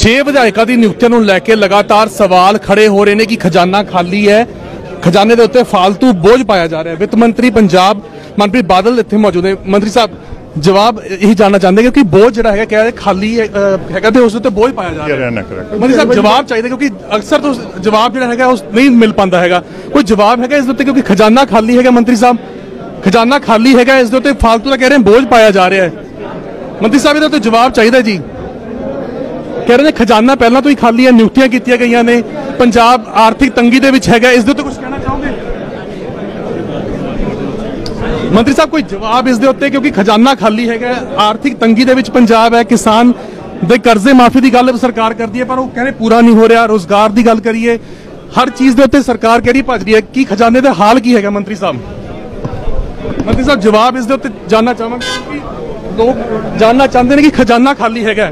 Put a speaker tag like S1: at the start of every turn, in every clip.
S1: 6 ਵਿਧਾਇਕਾਂ ਦੀ ਨਿਯੁਕਤੀਆਂ ਨੂੰ ਲੈ ਕੇ ਲਗਾਤਾਰ ਸਵਾਲ ਖੜੇ ਹੋ ਰਹੇ ਨੇ ਕਿ ਖਜ਼ਾਨਾ ਖਾਲੀ ਹੈ, ਖਜ਼ਾਨੇ ਦੇ ਉੱਤੇ ਫालतू ਬੋਝ ਪਾਇਆ ਜਾ ਰਿਹਾ ਹੈ। ਵਿੱਤ ਮੰਤਰੀ ਪੰਜਾਬ ਮਨਪ੍ਰੀਤ ਬਾਦਲ ਇੱਥੇ ਮੌਜੂਦ ਨੇ। ਮੰਤਰੀ ਸਾਹਿਬ जवाब यही जानना चाहते हैं क्योंकि बोझ जरा है क्या खाली है तो उस बोझ पाया जा रहा है। मंत्री साहब जवाब चाहिए क्योंकि अक्सर तो जवाब जो है नहीं मिल पाता है, कोई जवाब है इस उत्ते क्योंकि खजाना खाली है। मंत्री साहब खजाना खाली है इस उत्ते फालतू का कह रहे हैं बोझ पाया जा रहा है। मंत्री साहब इहदे उत्ते जवाब चाहिए जी। कह रहे हैं खजाना पहला तो ही खाली है, नियुक्तियां कीतियां गईयां ने, पंजाब आर्थिक तंगी दे विच है, इस उत्ते कुछ कहना चाहोगे मंत्री साहब? कोई जवाब इस दे उत्ते क्योंकि खजाना खाली है, आर्थिक तंगी दे विच पंजाब है, किसान दे कर्जे माफी की गल सरकार करती है पर वो कह रहे पूरा नहीं हो रहा। रोजगार की गल करिए, हर चीज दे उत्ते सरकार कह रही भज रही है कि खजाने का हाल की है। मंत्री साहब जवाब इस दे उत्ते जानना चाहांगे क्योंकि लोग जानना चाहते हैं कि खजाना खाली है।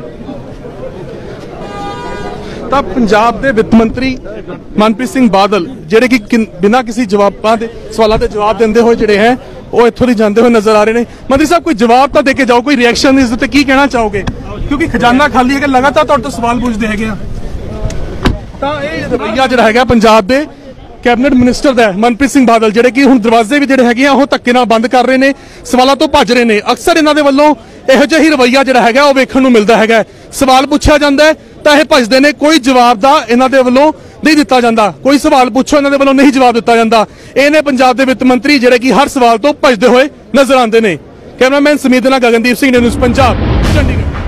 S1: तब पंजाब के वित्त मंत्री मनप्रीत सिंह बादल जिहड़े कि बिना किसी जवाबां दे सवालों के जवाब देंदे हुए जिहड़े हैं वो इत्थों दी जांदे हुए नजर आ रहे हैं। मंत्री साहब कोई जवाब तो दे के जाओ, कोई रिएक्शन इस उत्ते की कहना चाहोगे क्योंकि खजाना खाली है, लगातार तुहाडे तों सवाल पूछदे हैगे आ। तां इह रवैया जिहड़ा हैगा पंजाब दे कैबिनेट मिनिस्टर दा मनप्रीत सिंह बादल जिहड़े कि हुण दरवाजे भी जिहड़े हैगे आ ओह धक्के नाल बंद कर रहे ने, सवालों तो भज रहे ने। अक्सर इन्हां दे वल्लों इहो जिहा ही रवैया जिहड़ा हैगा ओह वेखण नूं मिलदा हैगा। सवाल पुछिया जांदा है तां इह भजदे ने, कोई जवाब दा इन्हां दे वल्लों नहीं दिता जाता। कोई सवाल पूछो इन्हां दे वल्लों नहीं जवाब दिता जाता। ये ने पंजाब के वित्त मंत्री जिहड़े कि हर सवाल तो भजदे हुए नजर आते हैं। कैमरामैन समीत नाल गगनदीप सिंह, न्यूज़ पंजाब, चंडीगढ़।